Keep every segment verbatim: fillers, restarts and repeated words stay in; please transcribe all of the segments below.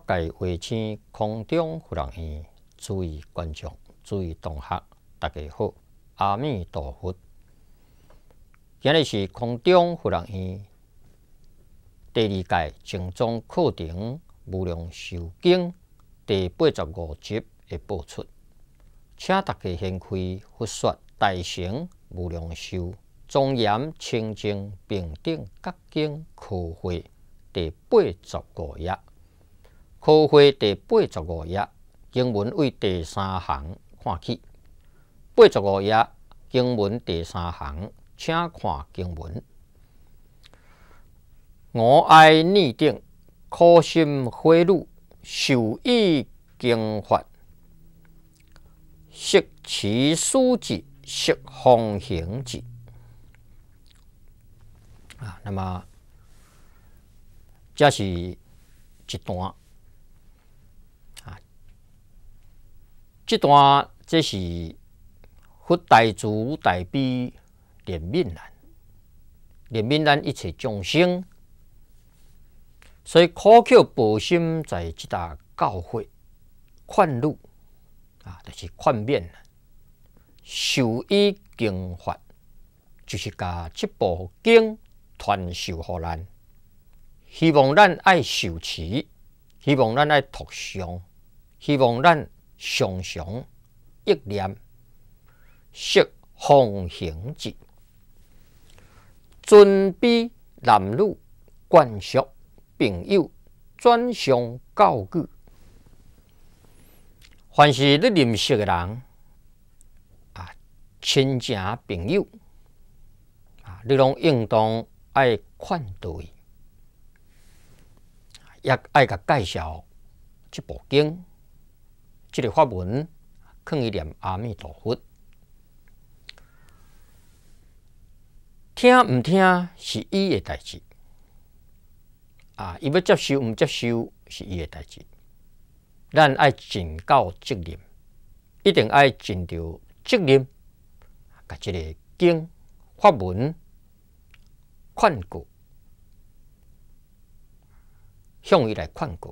界卫星空中佛人院，诸位观众、诸位同学，大家好，阿弥陀佛。今日是空中佛人院第二届正宗课程无量寿经第八十五集的播出，请大家掀开佛说大乘无量寿庄严清净平等觉经课会第八十五页。课会第八十五页经文为第三行看起。八十五页经文第三行，请看经文。我爱逆定，苦心悔辱，受益经法，识其书籍，识方行之。啊，那么这是一段。这段这是佛大慈大悲怜悯咱，怜悯咱一切众生，所以苦口婆心在这搭教诲劝辱啊，就是劝勉受益经法，就是把这部经传授给咱，希望咱爱受持，希望咱爱读诵，希望咱常常忆念，识方行之，尊卑男女眷属朋友转向教育。凡是你认识的人啊，亲情朋友啊，你拢应当爱劝导伊，也爱甲介绍这部经。这个法文，劝伊念阿弥陀佛。听唔听是伊的代志，啊，伊要接受唔接受是伊的代志。咱爱尽到责任，一定爱尽到责任，甲这个经法文劝告，向伊来劝告。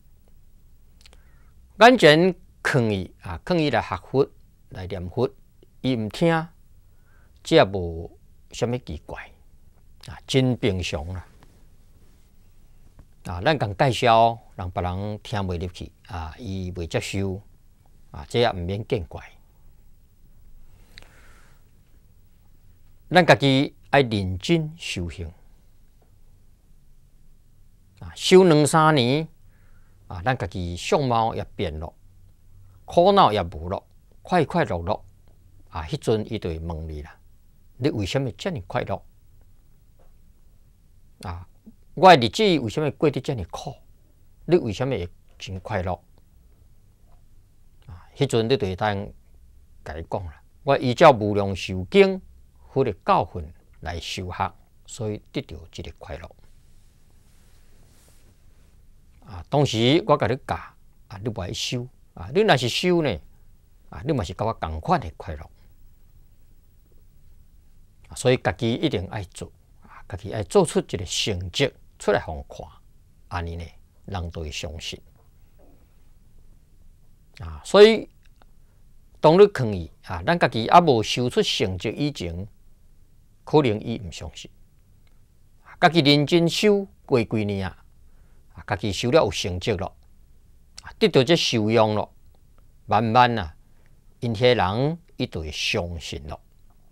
眼前劝伊啊，劝伊来学佛，来念佛，伊唔听，这也无什么奇怪啊，真平常啦。啊，咱共介绍，让别人听袂入去啊，伊袂接受啊，这也唔免见怪。咱家己爱认真修行啊，修两三年。啊，咱家己相貌也变了，苦恼也无了，快快乐乐啊！迄阵伊就会问你啦：你为什么这么快乐？啊，我的日子为什么过得这么苦？你为什么会真快乐？啊，迄阵你就会当甲伊讲啦：我依照无量寿经佛的教训来修学，所以得到这个快乐。啊，当时我甲你教啊，你不爱修啊，你若是修呢，啊，你嘛是甲我同款的快乐。啊，所以家己一定爱做啊，家己爱做出一个成绩出来互人看，安尼呢，人都会相信。啊，所以当你劝伊啊，咱家己还无修出成绩以前，可能伊唔相信。家己认真修过几年啊。啊，家己修了有成绩了，得到这受用了，慢慢啊，因遐人伊就会相信了。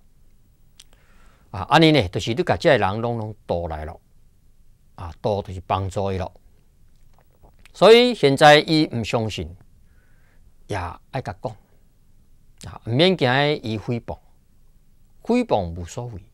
啊，安尼呢，就是你甲这人拢拢导来了，啊，导就是帮助伊了。所以现在伊唔相信，也爱甲讲，啊，唔免惊伊诽谤，诽谤无所谓。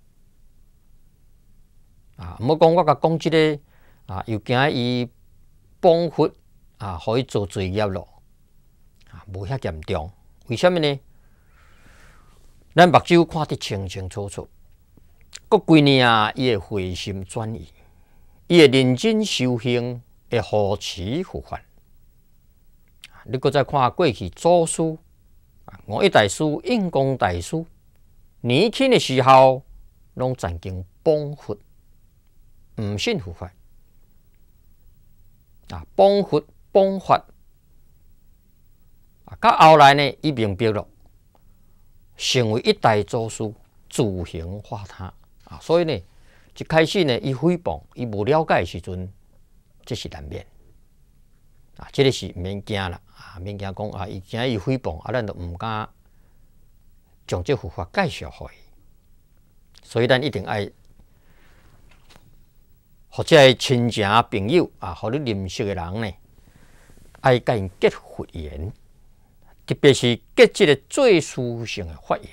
啊，唔好讲我甲讲即个。啊，又惊伊帮佛啊，互伊做罪业咯，啊，无遐严重。为什么呢？咱目睭看得清清楚楚，过几年啊，伊会回心转意，伊会认真修行，会护持佛法。你搁再看过去祖师啊，五一大师、印光大师，年轻的时候拢曾经帮佛，唔信佛法。啊，帮佛迸发。啊，到后来呢，伊明白了，成为一代宗师，自行化他啊。所以呢，一开始呢，伊诽谤，伊无了解的时阵，这是难免啊。这个是唔免惊啦，啊，免惊讲啊，伊惊伊诽谤，啊，咱就唔敢将这佛法介绍互伊。所以咱一定爱，或者係亲情朋友啊，互你认识的人呢，爱甲因结佛缘。特别是结这个最殊胜的法缘，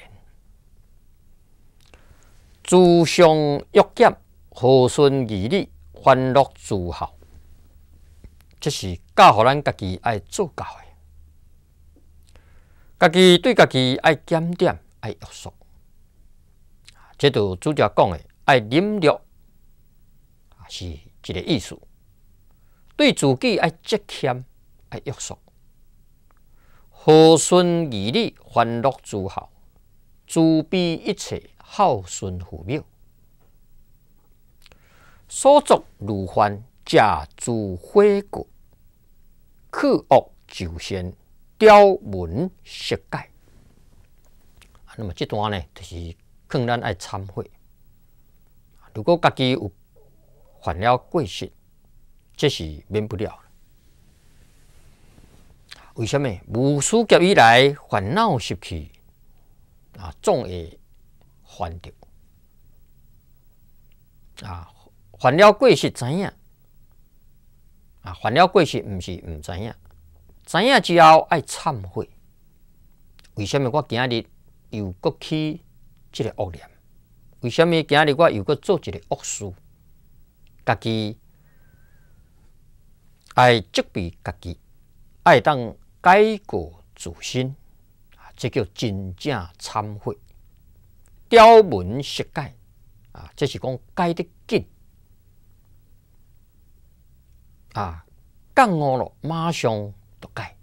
自相约减，和顺义理，欢乐自好。这是教互咱家己爱做到的，家己对家己爱检点，爱约束。这就主角讲的，爱忍辱，是一个意思。对自己爱节俭，爱约束。和顺义理，欢乐自好，慈悲一切，孝顺父母。所作如幻，假诸悔过，去恶就善，雕文色改。那么这段呢，就是劝咱爱忏悔。如果家己有犯了过失，这是免不了的。为什么无数劫以来烦恼习气啊，总会犯着啊？犯了过失知影啊，犯了过失唔是唔知影，知影之后爱忏悔。为什么我今日又搁起这个恶念？为什么今日我又搁做一个恶事？家己爱责备家己，爱当改过自新，啊，这叫真正忏悔。雕文色改啊，这是讲改得紧啊，讲误了马上就改。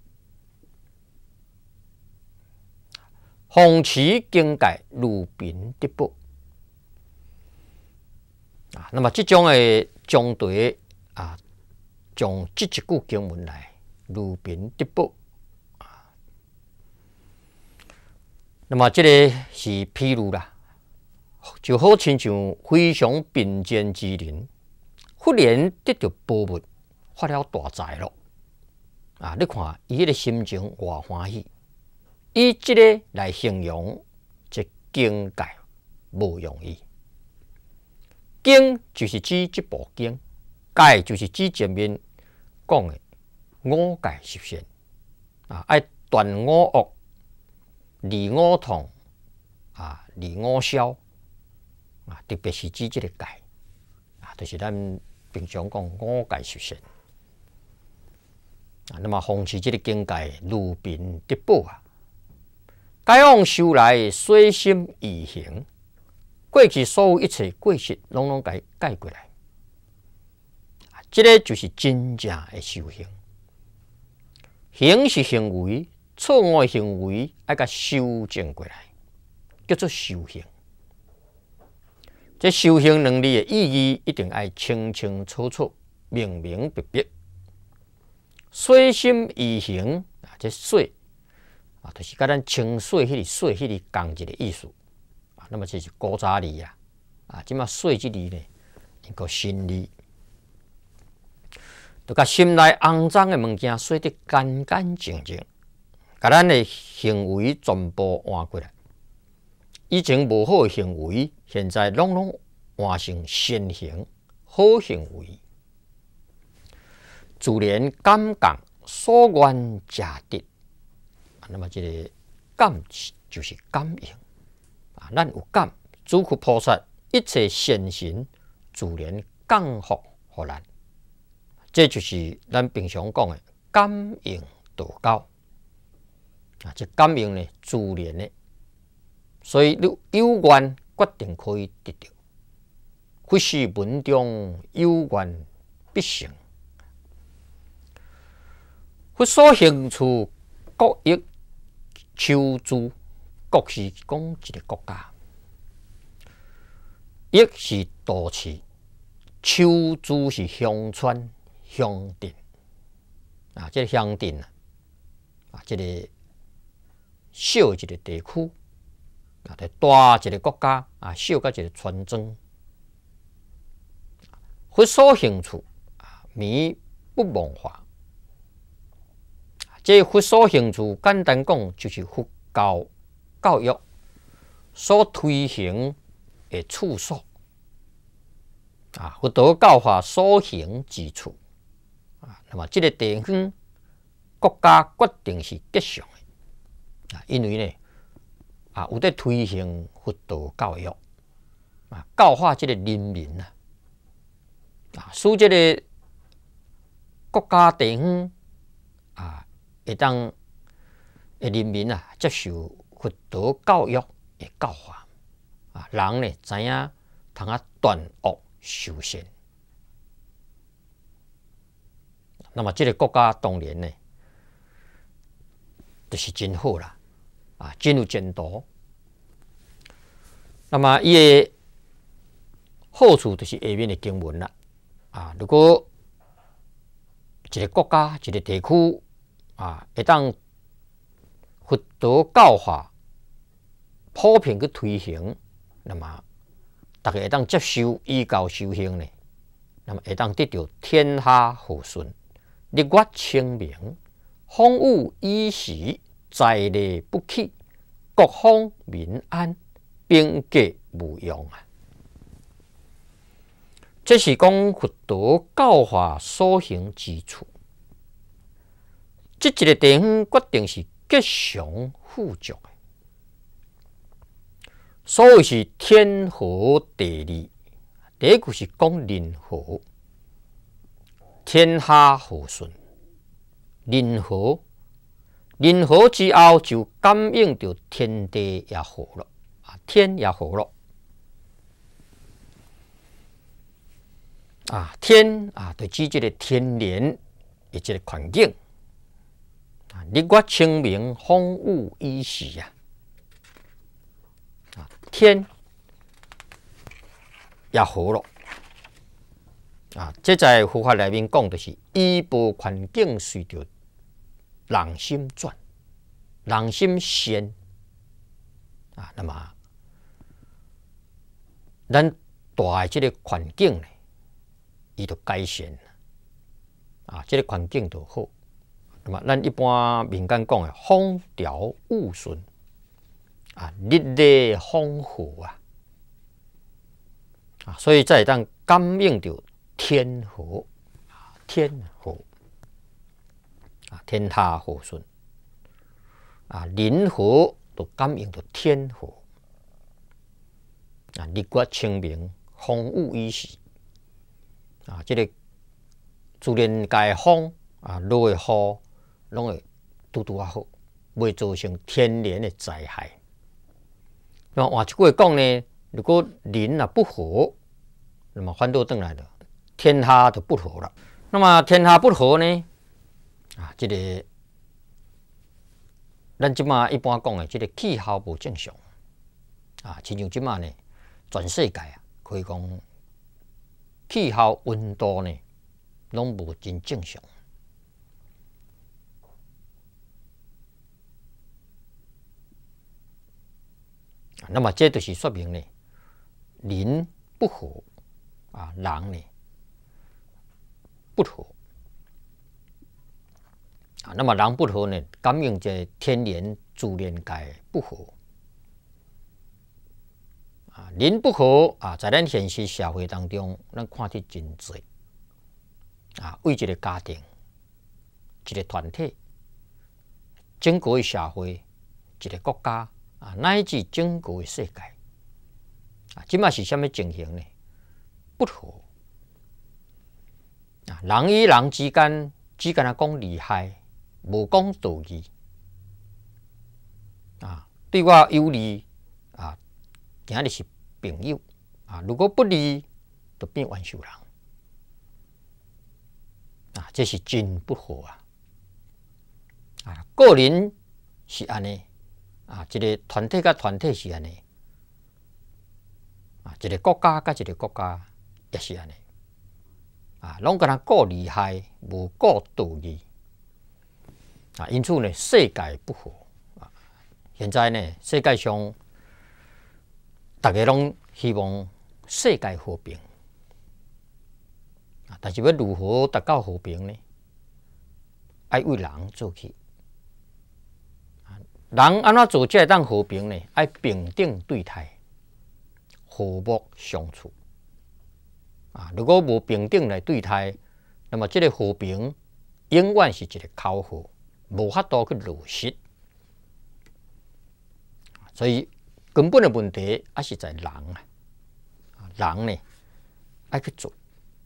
奉持经戒，如贫得宝啊。那么这种的将对啊，从这一句经文来。如贫得宝啊，那么这个是譬如啦，就好亲像非常贫贱之人，忽然得到宝物，发了大财咯啊！你看伊迄个心情偌欢喜，以这个来形容这境界无容易。经就是指这部经，戒就是指前面讲的。五戒十善啊，爱断五恶、离五痛啊、离五消啊，特别是指这个戒啊，就是咱平常讲五戒十善啊。那么奉持这个境界，如贫得宝啊。该往修来，随心而行，过去所有一切过失，拢拢改改过来。啊，这个就是真正的修行。行是行为，错误的行为要甲修正过来，叫做修行。这修行能力的意义一定要清清楚楚、明明白白。随心而行啊，这随啊，就是甲咱清水迄个水迄个共一个意思啊。那么这是古早字啊，啊，即马水这字呢，一个新字。就甲心内肮脏的物件洗得干干净净，甲咱的行为全部换过来。以前无好的行为，现在拢拢换成善行、好行为。自然感觉所愿者得，那么这个感就是感应啊，咱有感，主佛菩萨一切善行自然降福予咱。这就是咱平常讲的感应道交啊，这感应呢自然的，所以你有愿决定可以得到。佛是文中有愿必成，佛所行处各益求助，各是讲一个国家，益是都市，求助是乡村。乡镇啊，这个乡镇啊，啊，这个小一个地区啊，大一个国家啊，小到一个村庄。佛所行处啊，迷不忘法。这佛所行处，简单讲就是佛教教育所推行的处所啊，佛道教法所行之处啊。那么这个地方国家决定是吉祥的啊，因为呢啊有在推行佛道教育啊，教化这个人民啊。啊，使这个国家地方啊，会当诶人民啊接受佛道教育的教化啊，人呢知影通啊断恶修善。那么这个国家当然呢，就是真好啦，啊，真有前途。那么伊的好处就是下面的经文啦。啊，如果一个国家、一个地区啊，会当佛道教化普遍去推行，那么大家会当接受依教修行呢，那么会当得到天下和顺、日月清明、风雨衣时、灾难不起、国方民安、兵家无用啊。这是讲佛道教化所行之处，这一个地方决定是吉祥富足的，所谓是天和地利。第一句是讲人和，天下和顺。人和，人和之后就感应到天地也和了啊，天也和了。啊，天啊，就指这个天然的这个环境啊，日月清明，风雨衣时啊，啊，天也好了啊。这在佛法里面讲的是依报环境随着人心转，人心善啊，那么咱大的这个环境呢，伊就改善啊，这个环境就好。那么，咱一般民间讲的风调雨顺啊，日丽风和啊，啊，所以才会当感应到天和啊，天和啊，天下和顺啊，人和就感应到天和啊，日月清明，风雨衣时。啊，这个自然界风啊，落的雨，拢会拄拄啊好，袂造成天然的灾害。那么换一句话讲呢，如果人啊不和，那么反倒转来了，天下就不和了。那么天下不和呢，啊，这个咱即马一般讲的，这个气候无正常啊，亲像即马呢，全世界啊，可以讲。气候温度呢，拢无真正常。那么这就是说明呢，人不和啊，人呢不和啊。那么人不和呢，感应这天然自然界不和。啊，人不和啊，在咱现实社会当中，咱看得真多啊。为一个家庭、一个团体、整个的社会、一个国家啊，乃至整个的世界啊，即嘛是什么情形呢？不和啊，人与人之间只敢讲利害，无讲道义啊。对我有利啊。今日是朋友啊，如果不利，就变冤仇人啊，这是真不和啊！啊，个人是安尼啊，一个团体甲团体是安尼啊，一个国家甲一个国家也是安尼啊，拢敢若顾利害，无顾道义啊，因此呢，世界不和啊。现在呢，世界上大家拢希望世界和平啊，但是要如何达到和平呢？爱为人做起。人安怎做才会当和平呢？爱平等对待，和睦相处。啊，如果无平等来对待，那么这个和平永远是一个口号，无法度去落实。所以根本的问题还是在人啊，人呢爱去做。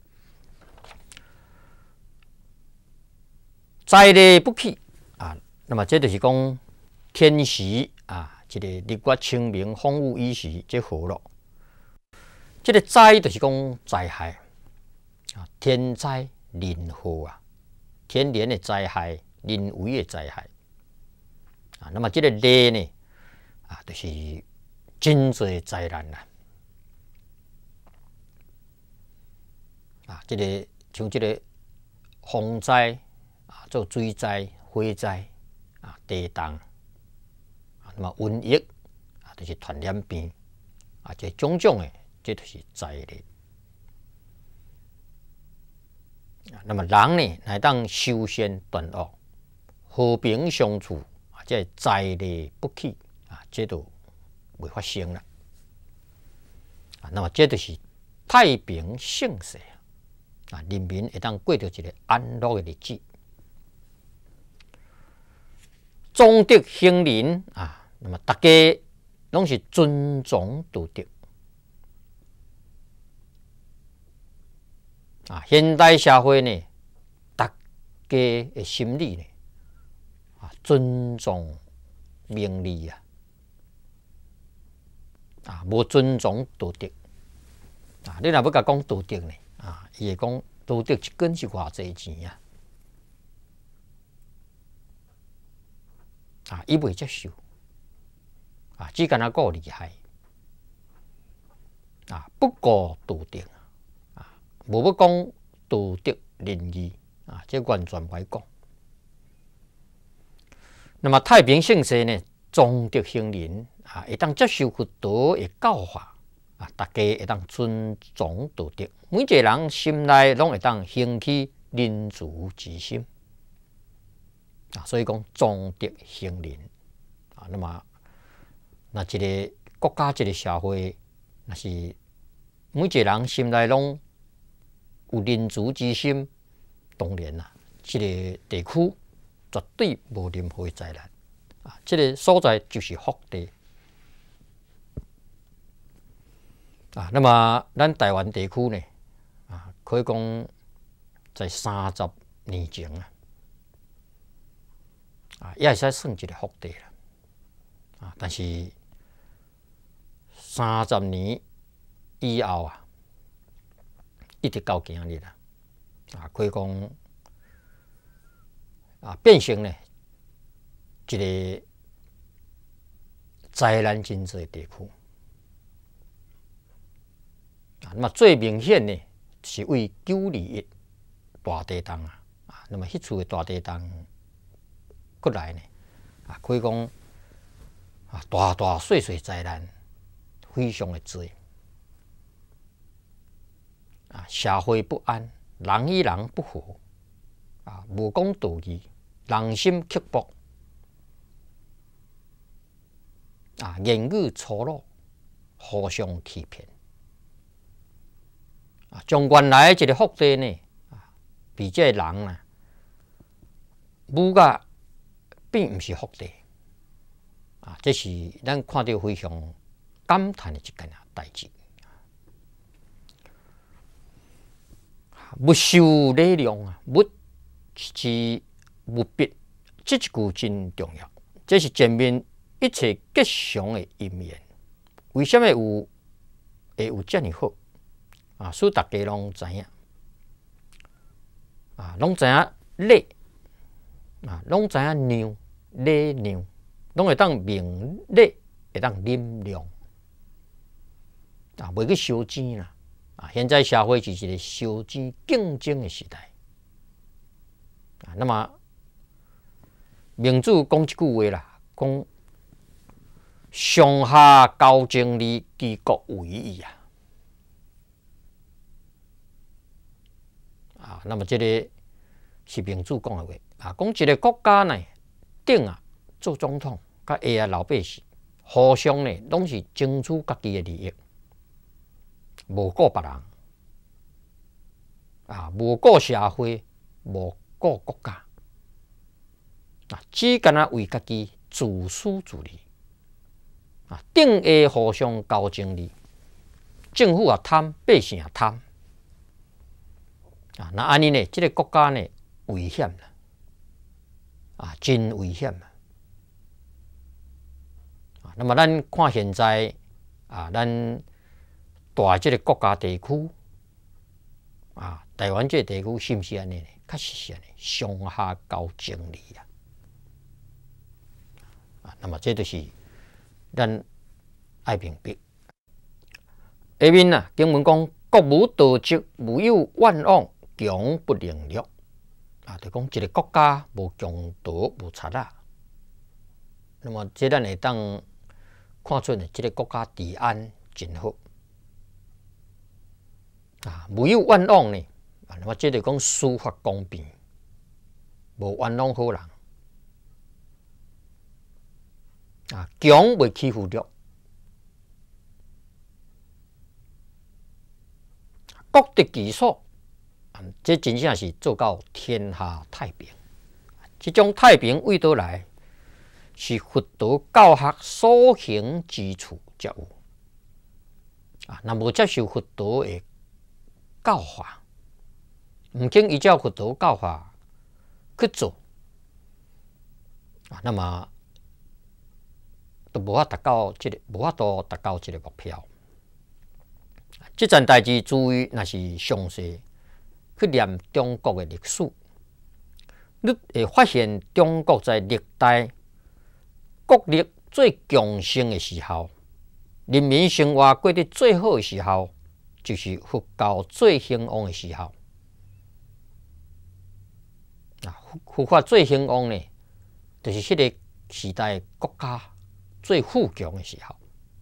在理不起啊，那么这就是讲。天时啊，这个日月清明，风雨雨时，这好咯。这个灾就是讲灾害啊，天灾人祸啊，天然的灾害，人为的灾害啊。那么这个雷呢啊，就是真侪灾难啦啊。这个像这个风灾啊，做水灾、火灾啊、地动。那么瘟疫啊，就是传染病啊，这种种的，这就是灾难。那么人呢，来当修仙断恶、和平相处啊，这灾难不起啊，这都未发生了啊。那么这就是太平盛世啊，人民会当过着一个安乐的日子。忠德行仁啊。那么大家拢是尊重道德啊！现代社会呢，大家的心理呢啊，尊重名利啊，啊，无尊重道德啊！你若要甲讲道德呢啊，伊会讲道德一根是偌济钱啊！啊，伊袂接受。啊，只干那够厉害啊！不顾道德啊，无要讲道德仁义啊，这完全袂讲。那么太平盛世呢，忠德行仁啊，会当接受佛陀的教法啊，大家会当尊重道德，每一个人心内拢会当兴起仁慈之心啊，所以讲忠德行仁啊，那么。那一个国家、一个社会，那是每一个人心内拢有仁慈之心，当然啦，这个地区绝对无任何的灾难啊！这个所在就是福地啊。那么咱台湾地区呢，啊，可以讲在三十年前啊，啊，也会使算一个福地啦啊，但是。三十年以后啊，一直到今日啦，啊，可以讲啊，变成呢一个灾难真多的地区啊。那么最明显呢，是为九二一大地震啊，啊，那么迄次的大地震过来呢，啊，可以讲啊，大大小小灾难。非常的多啊，社会不安，人与人不和啊，无讲道义，人心刻薄啊，言语粗鲁，互相欺骗啊，将原来一个福地呢啊，比这人啊，武甲并不是福地啊，这是咱看到非常。感叹的一件代志，物受礼量啊，物之物必，这一句真重要。这是前面一切吉祥的因缘。为什么有会有这么好啊？使大家拢知影啊，拢知影礼啊，拢知影让礼让，拢会当明礼，会当忍让。啊，袂去烧钱啦！啊，现在社会是一个烧钱竞争的时代啊。那么明主讲一句话啦，讲上下高经理，其国为矣啊！啊，那么这个是明主讲的话啊，讲一个国家呢，顶啊做总统，甲下啊老百姓互相呢，拢是争取家己的利益，无顾别人啊，无顾社会，无顾国家啊，只干那为家己自私自利。啊，顶下互相交争利，政府也贪，百姓也贪。啊，那安尼呢？这个国家呢，危险啦！啊，真危险啦！啊，那么咱看现在啊，咱大这个国家地区啊，台湾这个地区是不是安尼呢？确实是安尼，上下交争利啊！啊，那么这就是。咱爱明白，下面啊，经文讲国无道则，无有万往，强不凌辱。啊，就讲一个国家无强盗无贼仔，那么这咱会当看出呢，这个国家治安真好。啊，无有万往呢，啊，那么这就讲司法公平，无冤枉好人。啊，强袂欺负弱，国德其所，这真正是做到天下太平。这种太平为倒来，是佛道教学所行之处才有。啊，若无接受佛道的教化，唔经依照佛道教化去做，啊，那么。都无法达到这个，无法度达到这个目标。这件代志，注意若是详细去念中国的历史，你会发现中国在历代国力最强盛的时候，人民生活过得最好的时候，就是佛教最兴旺的时候。啊，佛法最兴旺呢，就是迄个时代国家。最富强的时候，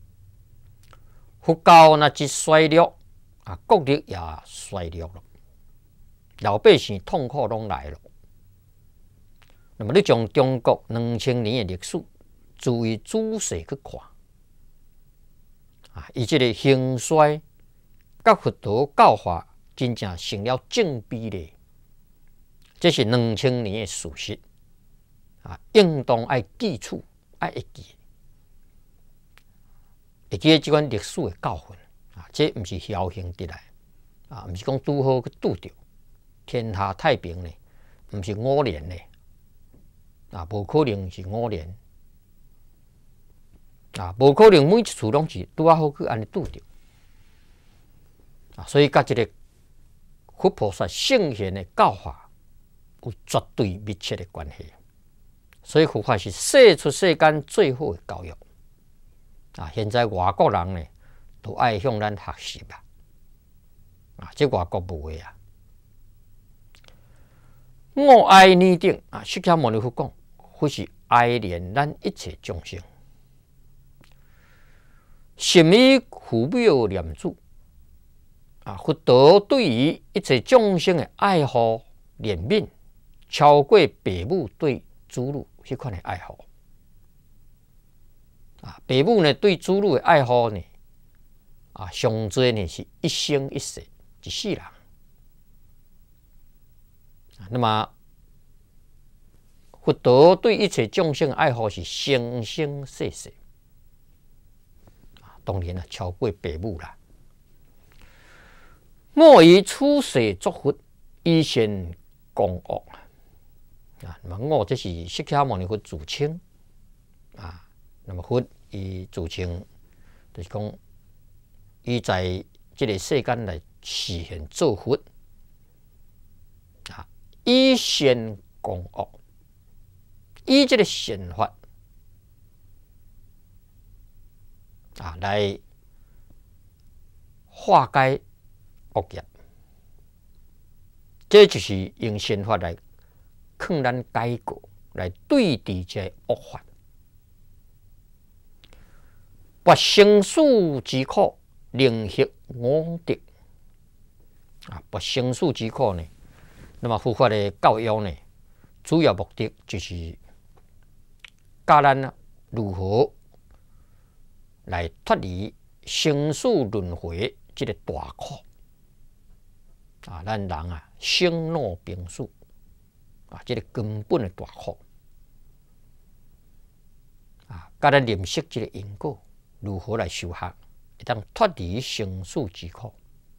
佛教若一衰落，啊，国力也衰落了，老百姓痛苦拢来了。那么你从中国两千年的历史，注意仔细去看，啊，伊这个兴衰，甲佛道教化真正成了正比例，这是两千年的事实，啊，应当爱记住，爱会记。会记得这款历史的教训啊，这不是侥幸得来啊，不是讲拄好去拄着天下太平呢，不是偶然呢啊，无可能是偶然啊，无可能每一次拢是拄啊好去安尼拄着啊，所以甲这个佛菩萨圣贤的教法有绝对密切的关系，所以佛法是世出世间最好的教育。啊！现在外国人呢，都爱向咱学习啊！啊，这外国无的啊。我爱你定啊！释迦牟尼佛讲，佛是爱怜咱一切众生，心以父母念祖啊！佛道对于一切众生的爱护怜悯，超过父母对子女迄款的爱护。啊，父母呢对子女的爱护呢，啊，上最呢是一生一世一世人。啊，那么佛陀对一切众生的爱护是生生世世。啊，当然啊，超过父母啦。我以出世作佛，以善供恶。啊，那么我这是释迦牟尼佛自称啊。那么佛伊自称，就是讲，伊在这个世间来实现做佛啊，以善供恶，以这个善法啊来化解恶业，这就是用善法来劝咱改过， 来对治这恶法。拔生死之苦，令息我德。啊，拔生死之苦呢？那么佛法的教育呢，主要目的就是教咱啊如何来脱离生死轮回这个大苦。啊，咱人啊，生老病死啊，这个根本的大苦。啊，教咱认识这个因果，如何来修学，会当脱离生死之苦。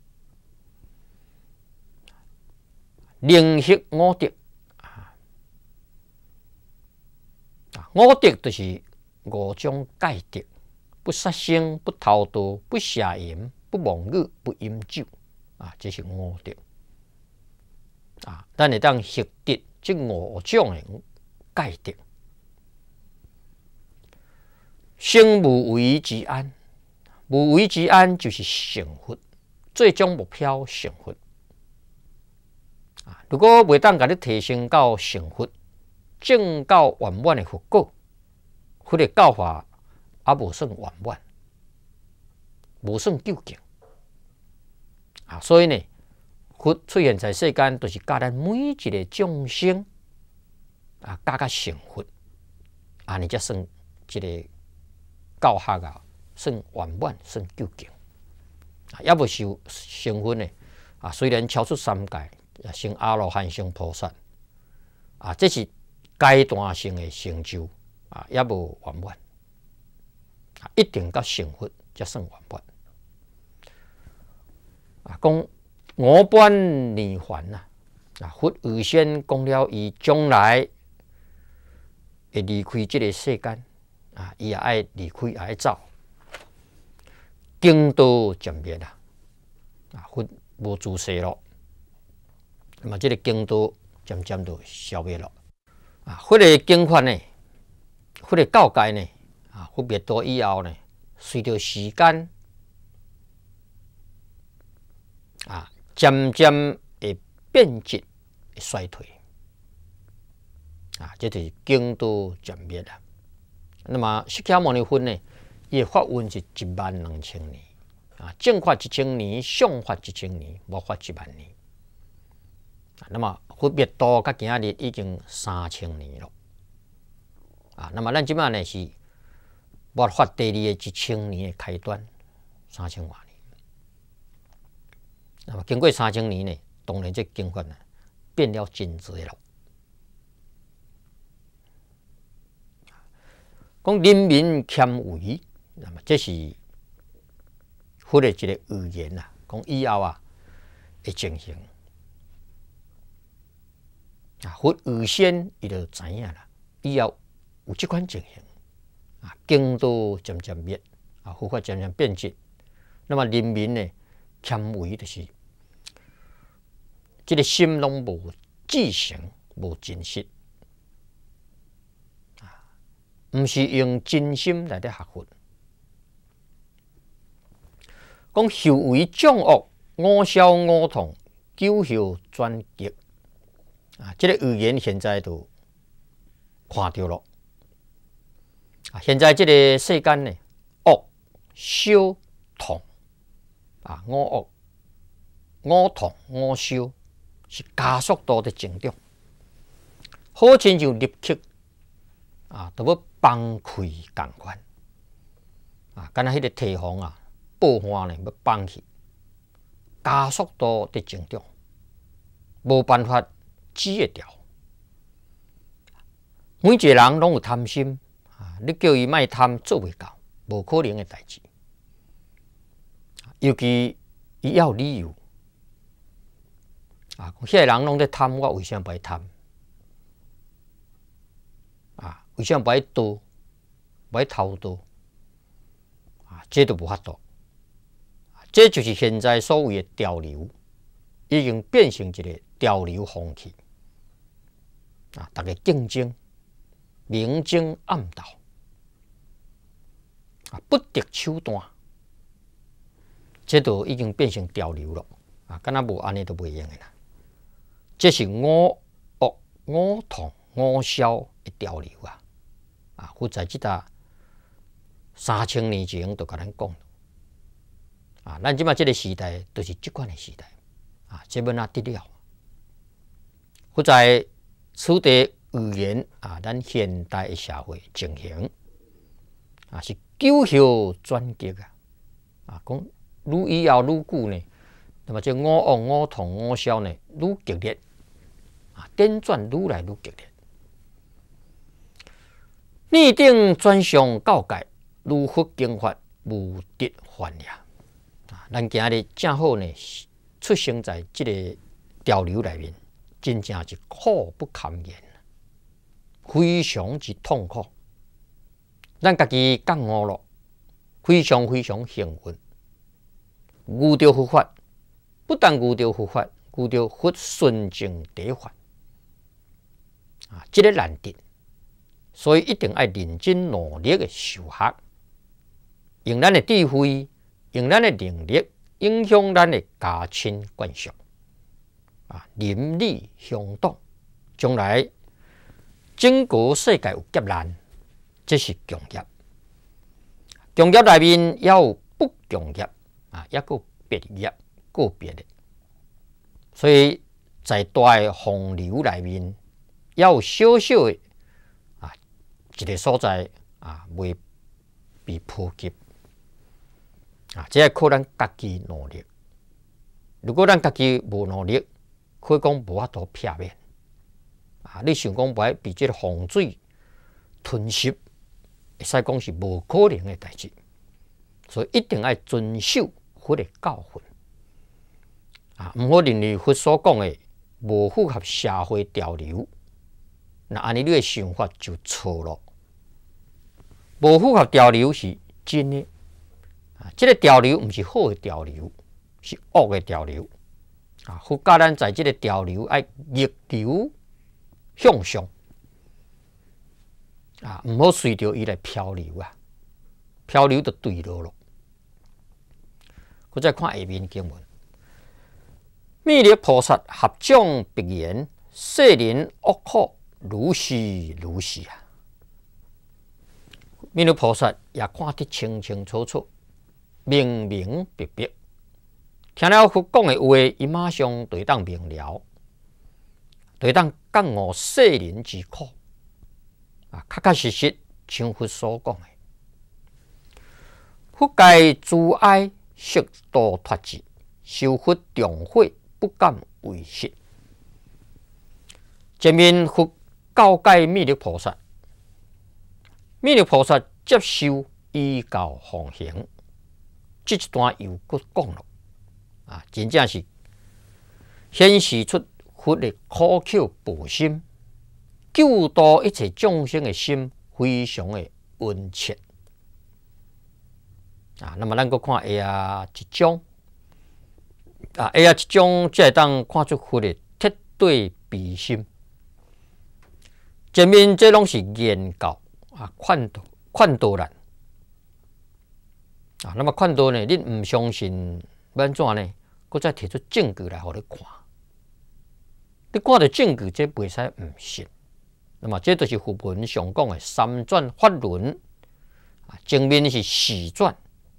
灵息五德啊，五德就是五种戒德：不杀生、不偷盗、不邪淫、不妄语、不饮酒啊，这是五德啊。咱会当习得这五种的戒德，生无为之安。无为之安就是成佛，最终目标成佛。如果未当甲你提升到成佛，证到圆满的佛果，佛的教法也无算圆满，无算究竟啊。所以呢，佛出现在世间，都是教咱每一个众生啊，教甲成佛，安尼才算这个教学啊，算圆满，算究竟啊。也无修成佛呢啊，虽然超出三界。成阿罗汉，成菩萨啊，这是阶段性的成就啊，也无圆满啊，一定到成佛才算圆满啊。讲五般涅槃呐，啊，佛预先讲了，伊将来会离开这个世间啊，伊也爱离开，也爱走，经道渐灭啦，啊，佛无自世咯。那么，这个经道渐渐就消灭了啊！佛的经法呢，佛的教戒呢，啊，佛灭度以后呢，随着时间啊，渐渐会变质、会衰退啊，这就是经道渐灭啦。那么，释迦牟尼佛呢，伊法运是一万两千年啊，正法一千年，相法一千年，无法一万年。那么佛灭度到今日已经三千年了啊！那么咱即摆呢是末法第二个一千年的开端，三千多年。那么经过三千年呢，当然这经法呢变了真多了。讲人民谦为，那么这是佛的一个预言啊，讲以后啊会进行。啊，佛预先伊就知影啦，以后有即款情形啊，经道渐渐灭啊，佛法渐渐变质。那么人民呢，谦为就是即个心拢无至诚，无真实啊，毋是用真心来咧学佛。讲受为障恶，五消五痛，九后转极。啊，这个预言现在都看到了啊！现在这个世间呢，恶、消、痛啊，五恶、五痛、五消是加速度的增长，好亲像立刻啊，都要崩溃共款啊！敢若迄个堤防啊，爆发呢要崩去，加速度的增长，无办法。止会掉，每一个人拢有贪心啊！你叫伊莫贪，做袂到，无可能的代志。尤其伊要有理由啊！遐个人拢在贪，我为什么不爱贪？啊，为什么不爱盗？不爱偷盗？啊，这都无法度。这就是现在所谓的潮流，已经变成一个潮流风气。啊！大家竞争，明争暗斗，啊，不择手段，这都已经变成潮流了。啊，敢若无安尼都袂用的啦。这是五恶、五痛、五消的的潮流啊！啊，佛在即搭三千年前就甲咱讲啊，咱即马即个时代都、就是即款的时代啊，这本啊得了。佛在此地预言啊，咱现代的社会情形啊，是九后转极啊！啊，讲愈以后愈久呢，那么这五恶、五痛、五消呢，愈激烈啊，颠转愈来愈激烈。逆境转向告解，如佛经法无得还也。啊，咱今日正好呢，出生在这个潮流里面，真正是苦不堪言，非常之痛苦。咱家己觉悟了，非常非常幸运，遇到佛法，不但遇到佛法，遇到佛纯正地法，啊，这个难得。所以一定要认真努力的修学，用咱的智慧，用咱的能力，影响咱的家亲眷属，啊，邻里乡党，将来整个世界有劫难，这是强业。强业内面也有不强业，啊，也有别业，个别的。所以在大的洪流内面，也有小小的。一个所在啊，未被波及啊，这要靠咱家己努力。如果咱家己无努力，可以讲无法度避免啊。你想讲不要被这个洪水吞噬，会使讲是无可能的代志。所以一定要遵守佛的教训啊，唔好认为佛所讲的无符合社会潮流，那安尼你的想法就错了。无符合潮流是真的啊！这个潮流不是好的潮流，是恶的潮流啊！佛教咱在这个潮流要逆流向上啊，唔好随着伊来漂流啊！漂流就对落了。我再看下面经文：弥勒菩萨合掌闭言，世人恶苦如是如是啊！弥勒菩萨也看得清清楚楚、明明白白，听了佛讲的话，伊马上就当明了，就当觉悟世人之苦啊，确确实实像佛所讲的，佛界诸爱悉多脱之，受佛重慧，不敢违失。前面佛教解弥勒菩萨。弥勒菩萨接受依教奉行，这一段又搁讲了啊，真正是显示出佛的苦口婆心，救度一切众生的心非常的温切啊。那么咱搁看下啊一章啊，下啊一章才会当看出佛的铁对悲心。前面这拢是言教。啊，劝导劝导人啊，那么劝导呢？你唔相信，要安怎呢？佮再提出证据来互你看。你看到证据，这袂使唔信。那么这就是佛文上讲的三转法轮啊，正面是实转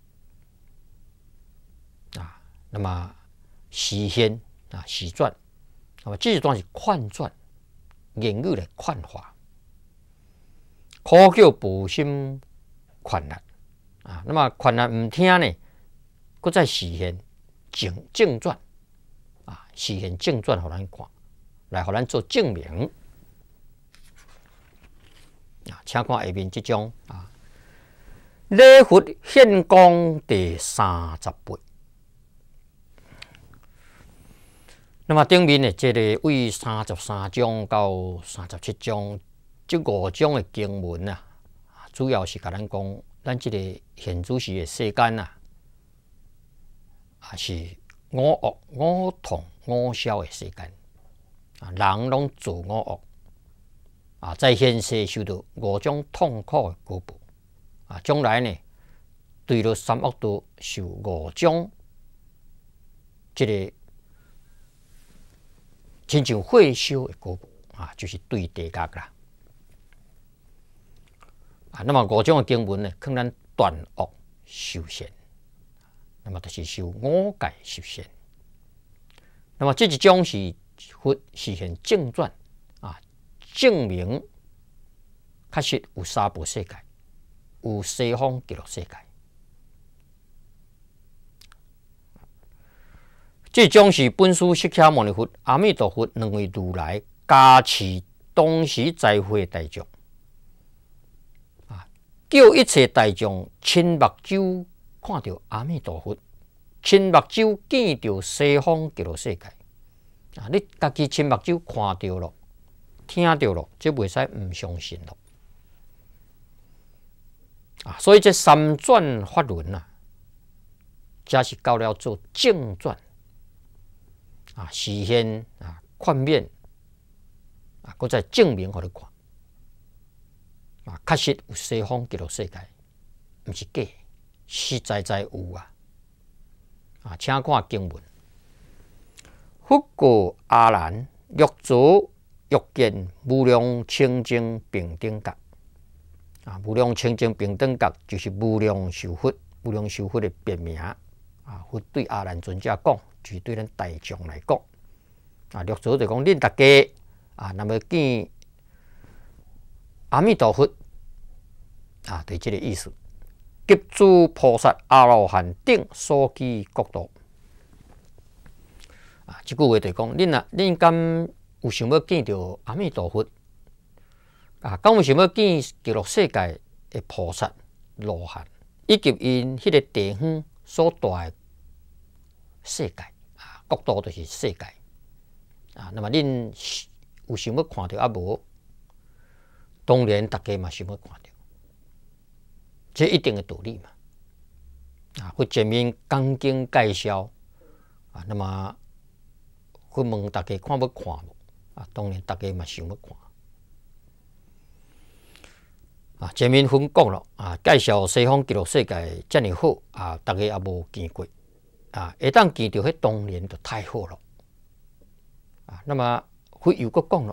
啊，那么实现啊实转，那么这一段是劝转，言语来劝化。苦口婆心劝难啊，那么劝难唔听呢，搁再实现正正转啊，实现正转，互咱看，来互咱做证明啊。请看下面这种啊，礼佛献功第三十八。那么顶面的这个为三十三章到三十七章。这五章的经文啊，主要是甲咱讲，咱这个现主时的世间啊，啊是五恶、五痛、五消的世间啊，人拢做五恶啊，在现世受到五种痛苦的果报啊，将来呢，对了三恶道受五种这个亲像火烧的果报啊，就是对地狱啦。 啊，那么五种的经文呢，可咱断恶修善，那么就是修五戒十善。那么这一种是佛实现正转啊，证明确实有三部世界，有西方极乐世界。这种是本师释迦牟尼佛、阿弥陀佛两位如来加持当时在会大众。叫一切大众亲目睭看到阿弥陀佛，亲目睭见到西方极乐世界。啊，你家己亲目睭看到了、听到了，这袂使唔相信咯。啊，所以这三转法轮啊，才是到了做正转啊，实现啊宽免啊，搁再证明互你看。啊，确实有西方极乐世界，毋是假，实在在有啊！啊，请看经文：佛告阿难，欲左欲见无量清净平等觉。啊，无量清净平等觉就是无量寿佛，无量寿佛的别名。啊，佛对阿难尊者讲，就是对咱大众来讲。啊，欲左就讲恁大家啊，那么见。阿弥陀佛啊，对这个意思。急诸菩萨阿罗汉等所居国土啊，这句话就讲，恁啊，恁敢有想要见到阿弥陀佛啊？敢有想要见极乐世界的菩萨罗汉，以及因迄个地方所住的世界啊，国土就是世界啊。那么恁有想要看到啊无？当然，大家嘛想要看到，这一定的道理嘛。啊，会前面讲经介绍啊，那么会问大家看要看无？啊，当然大家嘛想要看。啊，前面分讲了啊，介绍西方极乐世界遮尔好啊，大家也无见过啊，一旦见到，迄当然就太好了啊。那么会又搁讲了。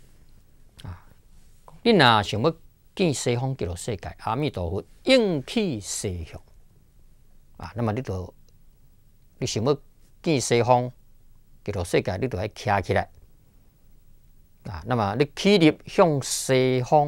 你若想要见西方极乐世界，阿弥陀佛应去西向啊，那么你就你想要见西方极乐世界，你就要徛起来啊。那么你起立向西方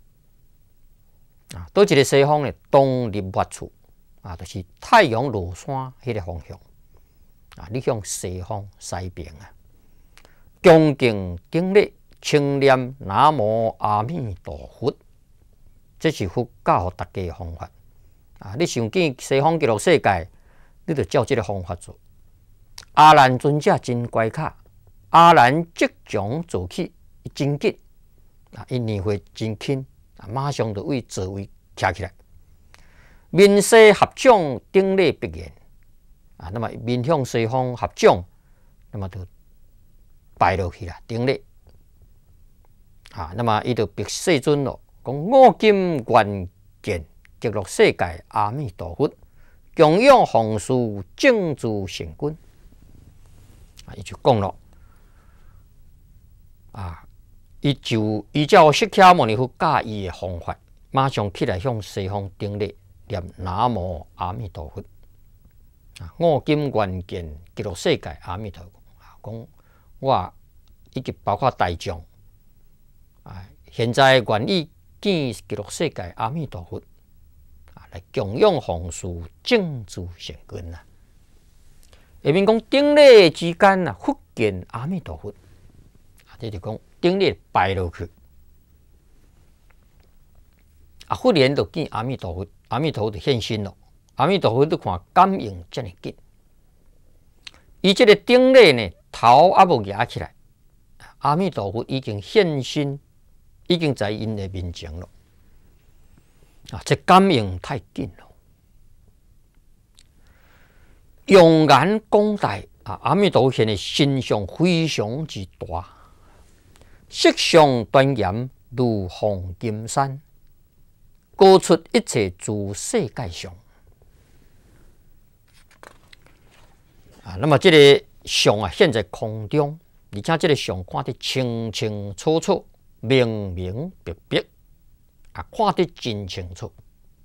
啊，倒一个西方呢？东入月处啊，就是太阳落山迄个方向啊。你向西方西边啊，恭敬顶礼。称念南无阿弥陀佛，这是佛教大家的方法啊！你想见西方极乐世界，你就照这个方法做。阿难尊者真乖巧，阿难即将做起，真紧啊！因年岁真轻啊，马上就为座位徛起来，面西合掌顶礼不言啊。那么面向西方合掌，那么就拜落去啦，顶礼。啊，那么伊就别世尊咯，讲我今愿见极乐世界阿弥陀佛，供养弘誓正住成君。啊，伊就讲咯，啊，伊就依照释迦牟尼佛教伊的方法，马上起来向西方顶礼，念南无阿弥陀佛。啊，我今愿见极乐世界阿弥陀佛。啊，讲我以及包括大众。啊！现在愿意见极乐世界阿弥陀佛啊，来供养弘誓正住成君啊。下面讲顶礼之间啊，佛见阿弥陀佛啊，这就讲顶礼拜落去啊，忽然就见阿弥陀佛，阿弥陀佛就现身了。阿弥陀佛就看感应这么紧，伊这个顶礼呢，头还无压起来，阿弥陀佛已经现身。已经在因的面前了啊！这感应太紧了，容颜广大啊！阿弥陀佛现的身相非常之大，色相端严如黄金山，高出一切诸世界上啊！那么这个相啊，现在空中，而且这个相看得清清楚楚。明明白白啊，看得真清楚。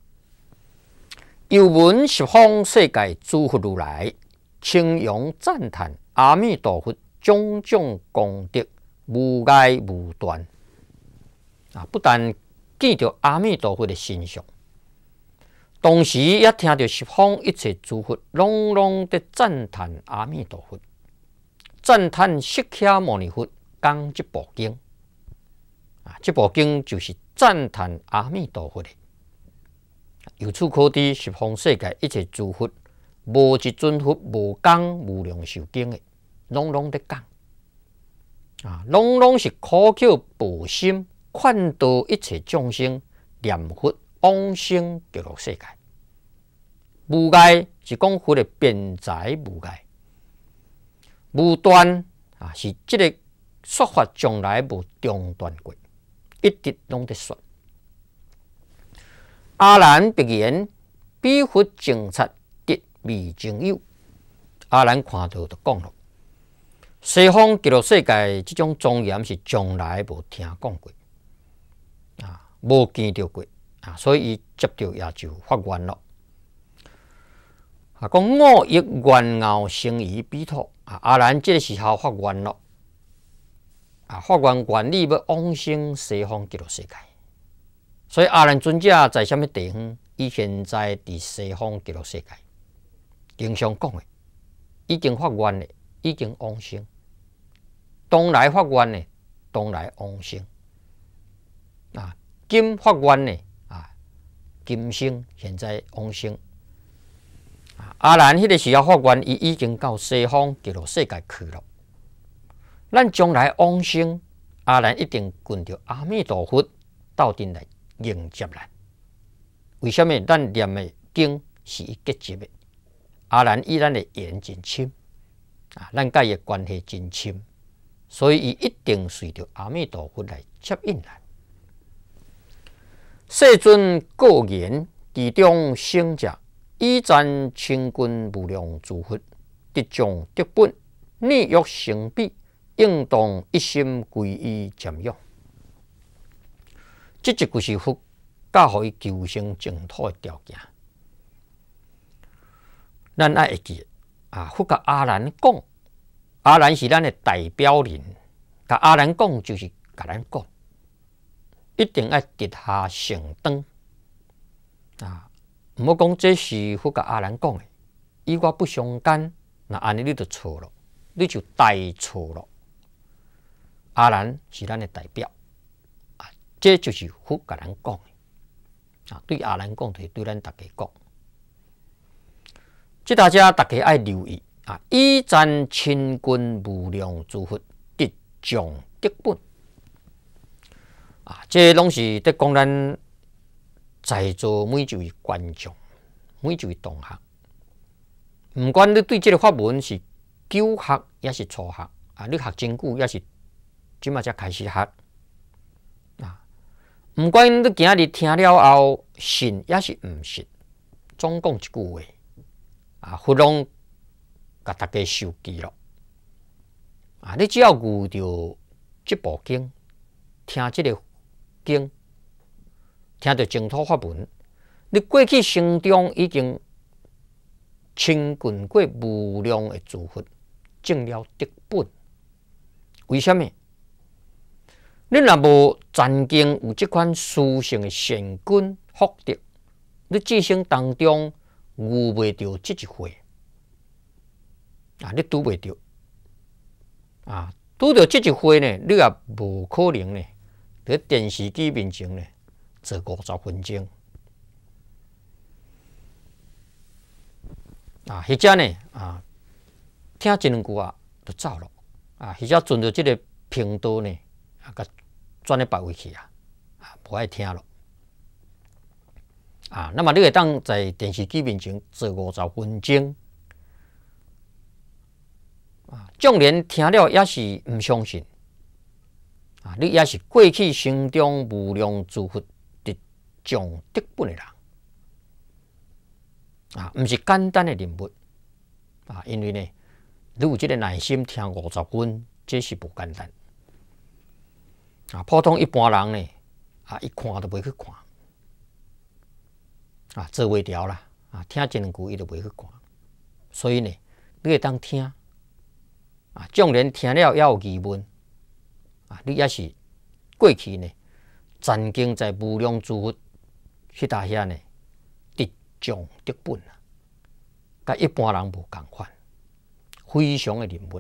又闻十方世界诸佛如来，称扬赞叹阿弥陀佛种种功德，无碍无端。啊，不但见到阿弥陀佛的形象，同时也听到十方一切诸佛拢拢的赞叹阿弥陀佛，赞叹释迦牟尼佛讲这部经。啊，这部经就是赞叹阿弥陀佛的。由此可知，十方世界一切诸佛，无一尊佛无讲无量寿经的，拢拢在讲。啊，拢拢是苦口婆心，劝导一切众生念佛往生极乐世界。无碍是讲佛的辩才无碍，无断啊是这个说法从来无中断过，一直拢在说。阿难别言：彼佛净察得未曾有。阿难看到就讲了，西方极乐世界这种庄严是从来无听讲过，啊，无见到过啊，所以伊接着也就发愿了。啊，讲我亦愿熬生于彼土。啊，阿难这个时候发愿了，啊，发愿愿力要往生西方极乐世界。所以阿难尊者在什么地方？伊现在伫西方极乐世界，经常讲的，已经发愿的，已经往生。当来发愿的，当来往生。啊，今发愿的啊，今生现在往生。啊，阿难迄个时候发愿，伊已经到西方极乐世界去了。咱将来往生，阿难一定跟着阿弥陀佛斗阵来迎接咱。为什么？咱念的经是伊结集的，阿难与咱的缘真深，啊，咱甲伊的关系真深，所以伊一定随着阿弥陀佛来接引咱。世尊告言：其中生者，以赞清君无量诸佛，得众得本，逆欲成彼，应当一心归依瞻仰。这一句是佛教互伊求生净土的条件。咱爱会记啊，佛甲阿难讲，阿难是咱的代表人，甲阿难讲就是甲咱讲，一定要直下承担啊！唔好讲这是佛甲阿难讲的，与我不相干，那安尼你就错了，你就带错了。阿难是咱的代表。这就是佛甲咱讲的啊，对阿难讲，就是对咱大家讲。即大家大家爱留意啊！以赞清君无量诸佛，得众得本啊！这拢是在讲咱在座每一位观众、每一位同学，唔管你对这个法文是久学也是初学啊，你学真久也是即马才开始学。唔管你今日听了后信也是唔信，总讲一句话啊，佛拢甲大家受记了啊！你只要遇到这部经，听这个经，听到净土法文，你过去生中已经亲近过无量的诸佛，证了得本。为什么？你若无曾经有这款殊胜的善根福德，你这生当中遇袂到这一回啊！你拄袂到啊！拄到这一回呢，你也无可能呢，在电视机面前呢坐五十分钟啊！或者呢啊，听一两句啊就走了啊！或者顺着这个频道呢啊，甲转咧别位去啊，啊，无爱听咯。啊，那么你会当在电视机面前坐五十分钟，啊，纵然听了也是唔相信，啊，你也是过去生中无量诸佛得众得本的人，啊，唔是简单的人物，啊，因为呢，你有这个耐心听五十分，这是不简单。啊，普通一般人呢， 啊，伊看都袂去看，啊，做袂牢啦，啊，听一两句伊都袂去看，所以呢，你会当听，啊，纵然听了也有疑问，啊，你也是过去呢，曾经在无量诸佛迄搭遐呢，得众得本啊，甲一般人无共款，非常的人物。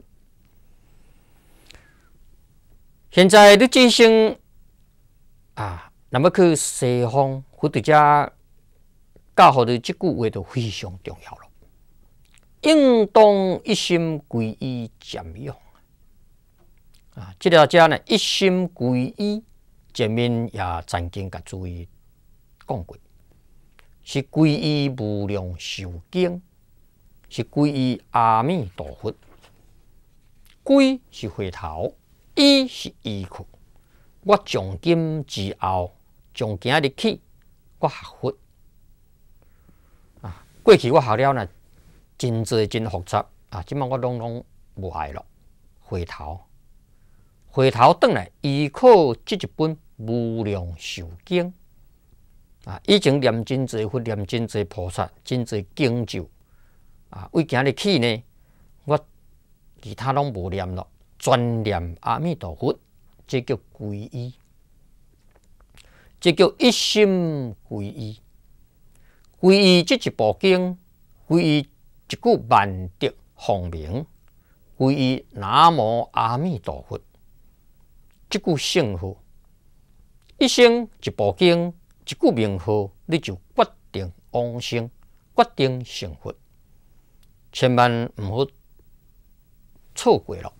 现在你即生啊，那么去西方，佛在遮教互你即句话就非常重要了。应当一心皈依瞻仰啊！这条遮呢，一心皈依，前面也曾经甲诸位讲过，是皈依无量寿经，是皈依阿弥陀佛。皈是回头，依是依靠。我从今之后，从今日起，我学佛啊！过去我学了呢，真济真复杂啊！即摆我拢拢无爱了，回头，回头转来依靠即一本无量寿经啊！以前念真济佛，念真济菩萨，真济经咒啊！为今日起呢，我其他拢无念了，专念阿弥陀佛。这叫皈依，这叫一心皈依。皈依这一部经，皈依一句万德洪名，皈依南无阿弥陀佛。这句圣号，一生一部经，一句名号，你就决定往生，决定成佛，千万唔好错过了。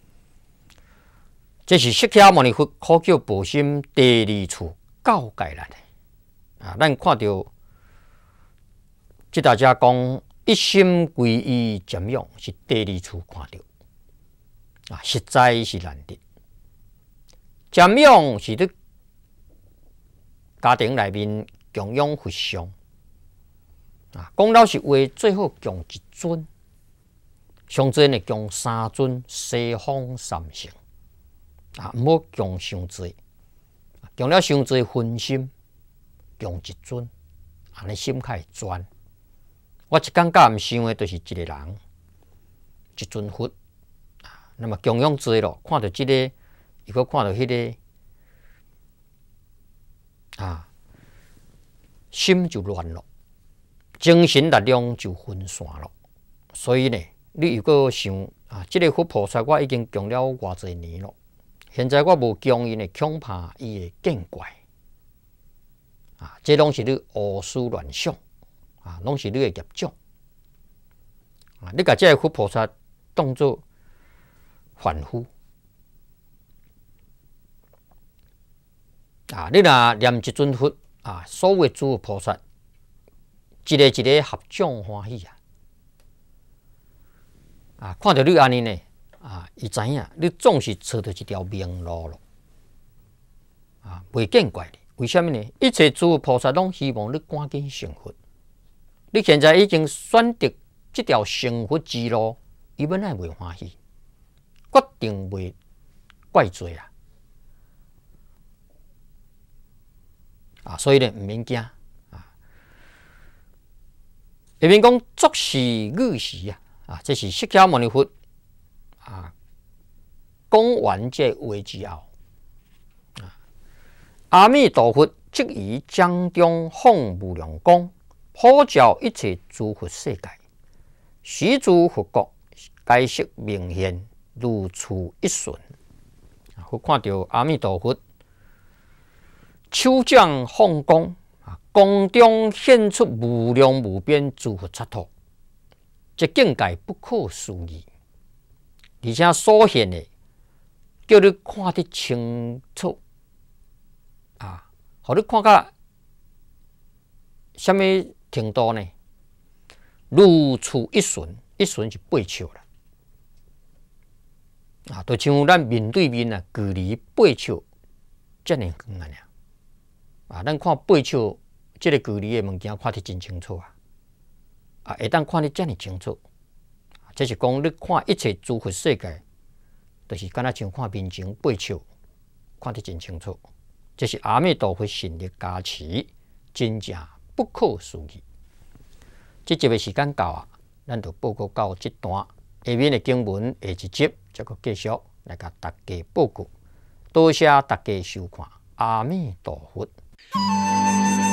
这是释迦牟尼佛苦教报心第二处教戒咱的啊！咱看到即大家讲一心皈依瞻仰是第二处看到啊，实在是难得。瞻仰是伫家庭内面供养佛像啊，讲老实话，最好供一尊，上最呢供三尊，西方三圣。啊，唔好供伤济，供了伤济分心，供一尊，安尼心较会专。我一感觉唔想的，就是一个人，一尊佛啊。那么供养济咯，看到这个，如果看到迄个，啊，心就乱了，精神力量就分散了。所以呢，你如果想啊，这个佛菩萨我已经供了偌济年了。现在我无供伊呢，恐怕伊会见怪啊！这拢是你胡思乱想啊，拢是你的业障啊！你把这个佛菩萨当作凡夫啊！你若念一尊佛啊，所有诸菩萨一个一个合掌欢喜啊！啊，看到你安尼呢？啊！伊知影你总是找到一条明路了，啊，袂见怪你。为什么呢？一切诸菩萨拢希望你赶紧成佛。你现在已经选择这条成佛之路，伊本来袂欢喜，决定袂怪罪啊！啊，所以呢，唔免惊啊。下面讲作是语时啊，啊，这是释迦牟尼佛。啊，讲完这话之后，啊，阿弥陀佛即于江中放无量光，普照一切诸佛世界，许诸佛国皆悉明现，如处一瞬。我看到阿弥陀佛手掌放光，啊，光中现出无量无边诸佛刹土，这境界不可思议。而且所现的，叫你看得清楚啊！互你看到什么程度呢？如处一瞬，一瞬是八尺啦，啊，就像咱面对面啊，距离八尺遮尔远啊！啊，咱看八尺这个距离的物件，看得真清楚啊！啊，会当看得遮尔清楚。这是讲你看一切诸佛世界，就是敢若像看面前八尺，看得真清楚这是阿弥陀佛神力加持，真正不可思议。这集的时间到啊，咱就报告到这段，下面的经文下一集再个继续来甲大家报告。多谢大家收看，阿弥陀佛。